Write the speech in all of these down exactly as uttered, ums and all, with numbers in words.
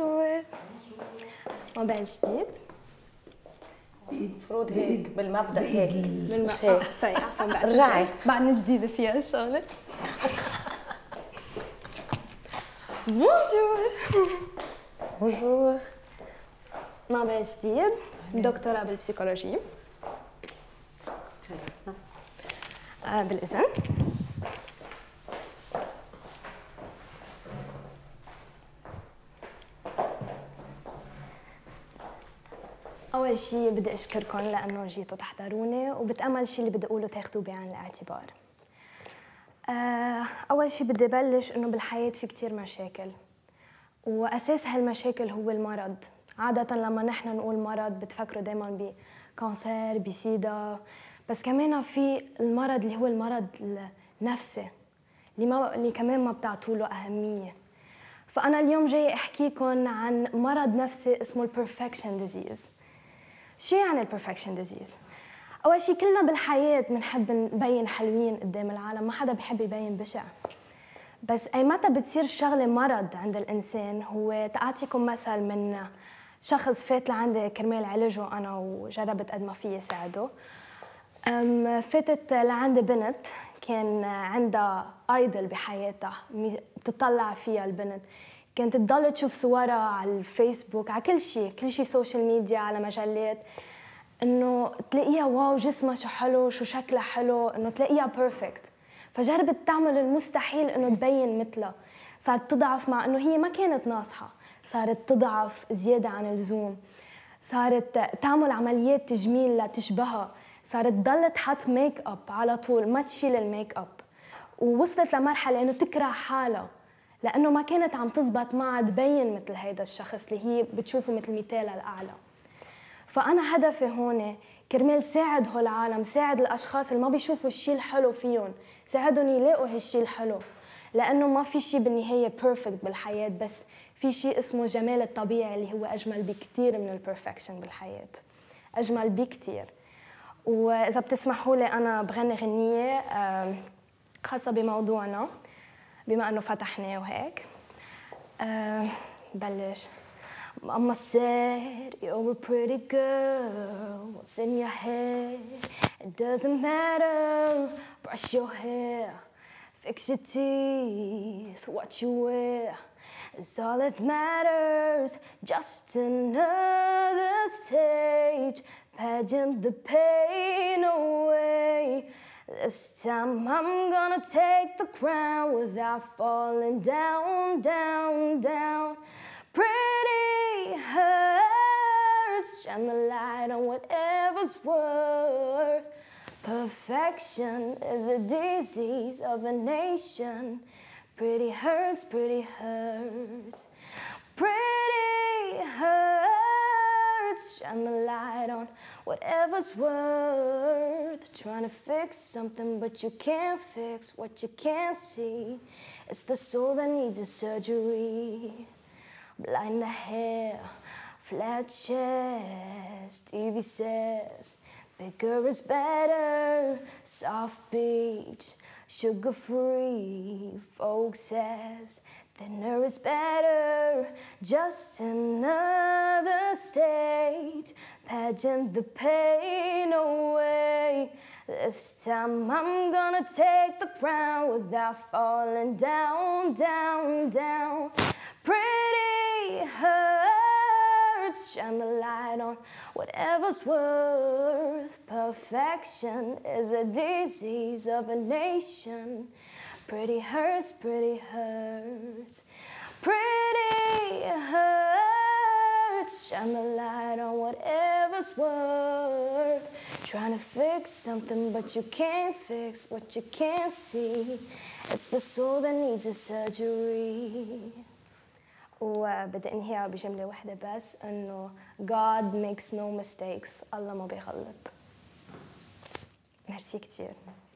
بونجور. موبايل جديد المفروض هيك بالمبدا هيك مش هيك سي عفوا بعد رجعي بعدني جديده فيها الشغله. بونجور بونجور. موبايل جديد دكتوراه بالبسيكولوجي. تشرفنا. آه بالاذن. أول شيء بدي أشكركم لأنه جيتوا تحضروني، وبتأمل شيء اللي بدي أقوله تاخذوه بعين الاعتبار. أول شيء بدي بلش إنه بالحياة في كتير مشاكل، وأساس هالمشاكل هو المرض. عادة لما نحن نقول مرض بتفكروا دايما بكانسر بسيدا، بس كمان في المرض اللي هو المرض النفسي اللي, ما اللي كمان ما بتعطوا له أهمية. فأنا اليوم جاي أحكيكم عن مرض نفسي اسمه البرفكشن ديزيز. شو يعني البرفكشن ديزيز؟ أول شيء كلنا بالحياة بنحب نبين حلوين قدام العالم، ما حدا بحب يبين بشع. بس أي متى بتصير الشغلة مرض عند الإنسان، هو تأعطيكم مثل من شخص فات لعندي كرمال عالجه أنا وجربت قد ما فيي ساعده. فاتت لعندي بنت كان عندها ايدل بحياتها بتطلع فيها البنت، كانت تضل تشوف صورها على الفيسبوك على كل شيء كل شيء سوشيال ميديا على مجلات، انه تلاقيها واو جسمها شو حلو شو شكلها حلو، انه تلاقيها بيرفكت. فجربت تعمل المستحيل انه تبين مثلها، صارت تضعف مع انه هي ما كانت ناصحه، صارت تضعف زياده عن اللزوم، صارت تعمل عمليات تجميل لتشبهها، صارت تضل تحط ميك اب على طول ما تشيل الميك اب، ووصلت لمرحله انه تكره حالها لانه ما كانت عم تزبط معها تبين مثل هيدا الشخص اللي هي بتشوفه مثل مثالها الاعلى. فانا هدفي هون كرمال ساعد هول العالم، ساعد الاشخاص اللي ما بيشوفوا الشيء الحلو فيهم، ساعدهم يلاقوا هالشيء الحلو، لانه ما في شيء بالنهايه بيرفكت بالحياه، بس في شيء اسمه جمال الطبيعي اللي هو اجمل بكثير من البرفكشن بالحياه، اجمل بكثير. واذا بتسمحوا لي انا بغني غنيه خاصه بموضوعنا بما انه فتحناه وهيك. بلش. Mama said you're a pretty girl, what's in your head? It doesn't matter, brush your hair, fix your teeth, what you wear. It's all that matters, just another stage, pageant the pain away. This time I'm gonna take the crown without falling down, down, down. Pretty hurts, shine the light on whatever's worth. Perfection is a disease of a nation. Pretty hurts, pretty hurts. Pretty hurts, shine the light on whatever's worth. Trying to fix something but you can't fix what you can't see. It's the soul that needs a surgery. Blind the hair, flat chest, T V says bigger is better, soft beach, sugar-free, folks says thinner is better, just another stage, pageant the pain away. This time I'm gonna take the crown without falling down, down, down. Pretty hurts, shine the light on whatever's worth. Perfection is a disease of a nation. Pretty hurts, pretty hurts. Pretty hurts, shine the light on whatever's worth. Trying to fix something but you can't fix what you can't see. It's the soul that needs a surgery. وبدي انهيها بجملة واحدة بس، انه God makes no mistakes، الله ما بيغلط. ميرسي كتير.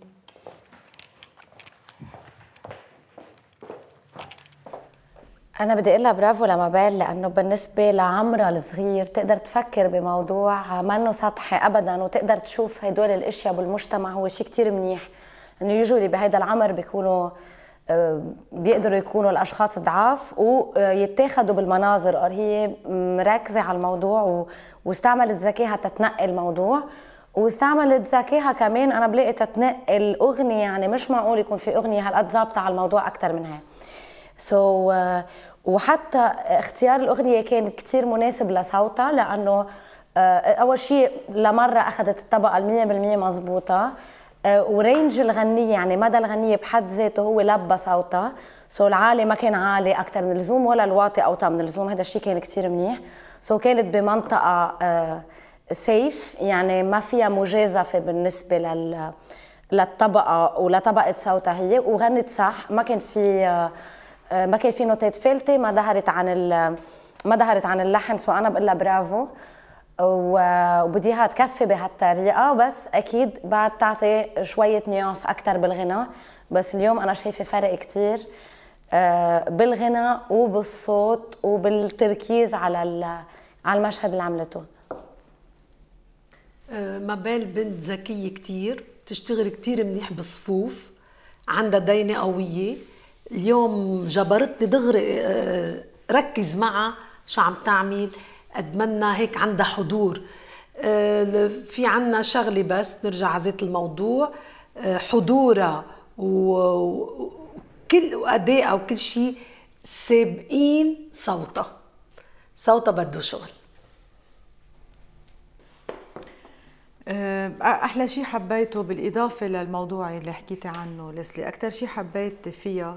أنا بدي أقول لها برافو لمابيل، لأنه بالنسبة لعمرها الصغير تقدر تفكر بموضوع منه سطحي أبداً، وتقدر تشوف هدول الأشياء بالمجتمع هو شيء كتير منيح. إنه يوجولي بهيدا العمر بيكونوا بيقدروا يكونوا الاشخاص ضعاف ويتاخدوا بالمناظر، او هي مركزه على الموضوع واستعملت ذكائها تتنقي الموضوع، واستعملت ذكائها كمان انا بلاقي تتنقي الاغنيه. يعني مش معقول يكون في اغنيه هالقد ظابطه على الموضوع اكثر من هيك. سو so, وحتى اختيار الاغنيه كان كثير مناسب لصوتها، لانه اول شيء لمره اخذت الطبقه المية بالمية مضبوطه، ورينج الغنيه يعني مدى الغنيه بحد ذاته هو لبى صوتها. سو العالي ما كان عالي اكثر من اللزوم ولا الواطي اوطى من اللزوم، هذا الشيء كان كثير منيح. سو كانت بمنطقه سيف، يعني ما فيها مجازفه بالنسبه لل للطبقه ولطبقه صوتها هي، وغنت صح. ما كان في ما كان في نوتات فلتة، ما ظهرت عن ما ظهرت عن اللحن. سو انا بقول لها برافو، وبدي اياها تكفي بهالطريقه، بس اكيد بعد تعطي شويه نيانس اكثر بالغناء. بس اليوم انا شايفه فرق كثير بالغناء وبالصوت وبالتركيز على على المشهد اللي عملته. مابيل بنت ذكيه كثير، بتشتغل كثير منيح بالصفوف، عندها دينه قويه. اليوم جبرتني دغري ركز معها شو عم تعمل، اتمنى هيك عندها حضور. في عنا شغله بس نرجع على ذات الموضوع، حضورها وكل ادائها وكل شيء سابقين صوتها. صوتها بده شغل. احلى شيء حبيته بالاضافه للموضوع اللي حكيتي عنه ليسلي، اكثر شيء حبيت فيها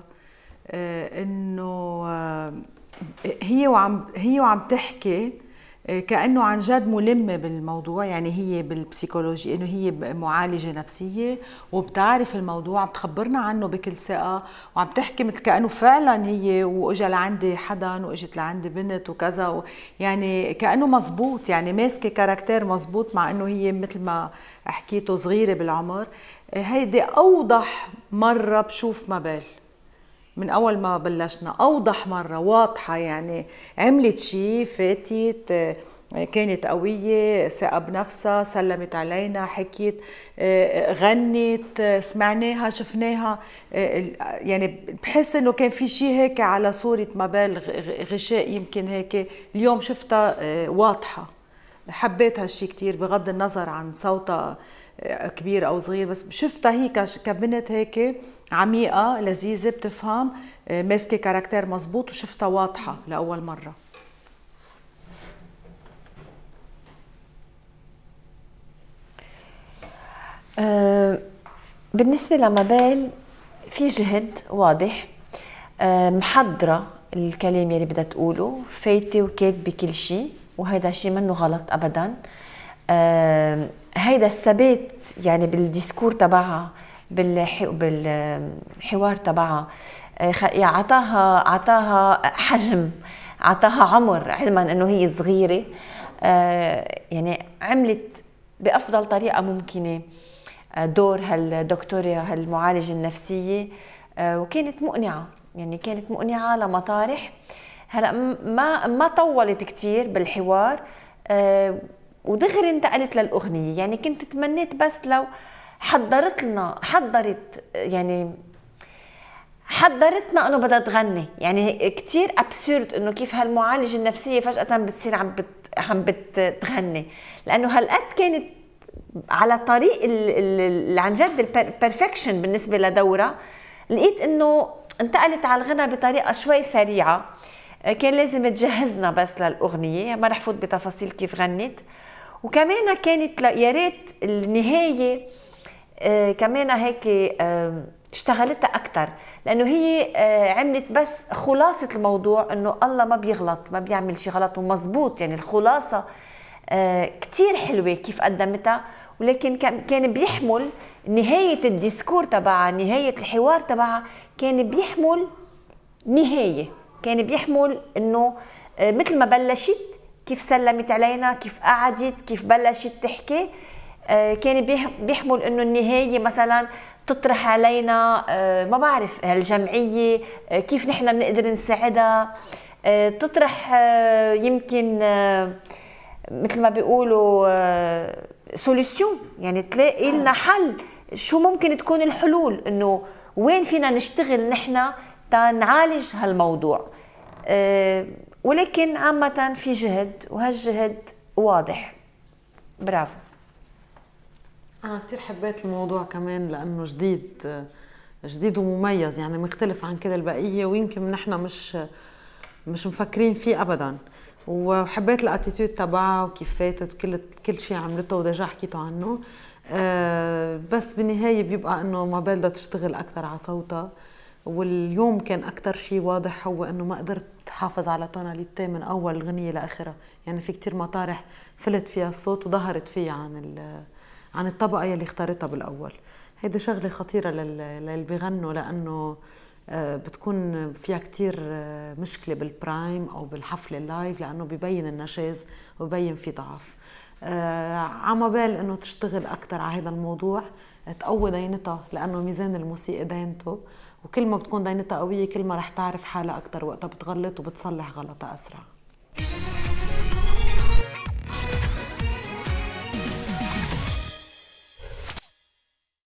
انه هي وعم هي وعم تحكي كأنه عن جد ملمة بالموضوع. يعني هي بالبسيكولوجي انه هي معالجة نفسية وبتعرف الموضوع، عم تخبرنا عنه بكل ثقة، وعم تحكي مثل كأنه فعلا هي واجا لعندي حدا واجت لعندي بنت وكذا و يعني كأنه مزبوط، يعني ماسكة كاركتير مزبوط، مع انه هي مثل ما حكيته صغيرة بالعمر. هيدي اوضح مرة بشوف مابيل من أول ما بلشنا، أوضح مرة واضحة. يعني عملت شيء، فاتت، كانت قوية، ثقة بنفسها، سلمت علينا، حكيت، غنت، سمعناها، شفناها. يعني بحس إنه كان في شيء هيك على صورة مابيل غشاء، يمكن هيك اليوم شفتها واضحة. حبيت هالشيء كتير بغض النظر عن صوتها كبير أو صغير، بس شفتها هي كبنت هيك عميقة لذيذة، بتفهم، ماسكة كاركتير مزبوط، وشفتها واضحة لأول مرة. أه بالنسبة لمابيل في جهد واضح، أه محضرة الكلام اللي بدها تقوله، فايتة وكاتبة كل شيء، وهذا شيء منه غلط أبدا. أه هيدا الثبات يعني بالديسكور تبعها، بالحوار تبعها، عطاها عطاها حجم، عطاها عمر، علما انه هي صغيره. يعني عملت بافضل طريقه ممكنه دور هالدكتوره هالمعالجه النفسيه، وكانت مقنعه، يعني كانت مقنعه لمطارح. هلا ما ما طولت كثير بالحوار، ودغري انتقلت للاغنيه. يعني كنت تمنيت بس لو حضرت لنا حضرت يعني حضرتنا انه بدها تغني. يعني كثير ابسورد انه كيف هالمعالجه النفسيه فجاه بتصير عم بت عم بتغني، لانه هالقد كانت على طريق اللي عن جد البرفكشن بالنسبه لدورها. لقيت انه انتقلت على الغنى بطريقه شوي سريعه، كان لازم تجهزنا بس للاغنيه، ما رح فوت بتفاصيل كيف غنت. وكمان كانت يا ريت النهايه آه كمان هيك آه اشتغلتها اكثر، لانه هي آه عملت بس خلاصه الموضوع، انه الله ما بيغلط، ما بيعمل شيء غلط ومزبوط. يعني الخلاصه آه كثير حلوه كيف قدمتها، ولكن كان بيحمل نهايه الديسكور تبعها، نهايه الحوار تبعها، كان بيحمل نهايه، كان بيحمل انه آه مثل ما بلشت، كيف سلمت علينا، كيف قعدت، كيف بلشت تحكي، آه كان بيحمل انه النهايه مثلا تطرح علينا آه ما بعرف هالجمعيه، آه كيف نحن بنقدر نساعدها، آه تطرح آه يمكن آه مثل ما بيقولوا آه سوليسيون، يعني تلاقي لنا حل، شو ممكن تكون الحلول، انه وين فينا نشتغل نحن تنعالج هالموضوع. أه ولكن عامة في جهد، وهالجهد واضح. برافو. أنا كتير حبيت الموضوع كمان لأنه جديد جديد ومميز، يعني مختلف عن كده البقية، ويمكن نحن مش مش مفكرين فيه أبدا. وحبيت الاتيتيود تبعها وكيف فاتت وكل كل شيء عملته ودجا حكيته عنه. أه بس بالنهاية بيبقى إنه ما بدها تشتغل أكثر على صوتها. واليوم كان أكثر شيء واضح هو إنه ما قدرت تحافظ على توناليتي من أول الغنية لآخرها، يعني في كتير مطارح فلت فيها الصوت وظهرت فيها عن عن الطبقة يلي اختارتها بالأول. هيدي شغلة خطيرة للي بيغنوا، لأنه بتكون فيها كتير مشكلة بالبرايم أو بالحفلة اللايف، لأنه بيبين النشاز وبيبين في ضعف. عم بال إنه تشتغل أكتر على هذا الموضوع، تقوي دينتها، لأنه ميزان الموسيقى دينته، وكل ما بتكون دينتها قوية كل ما رح تعرف حالها أكتر وقتها بتغلط وبتصلح غلطها أسرع.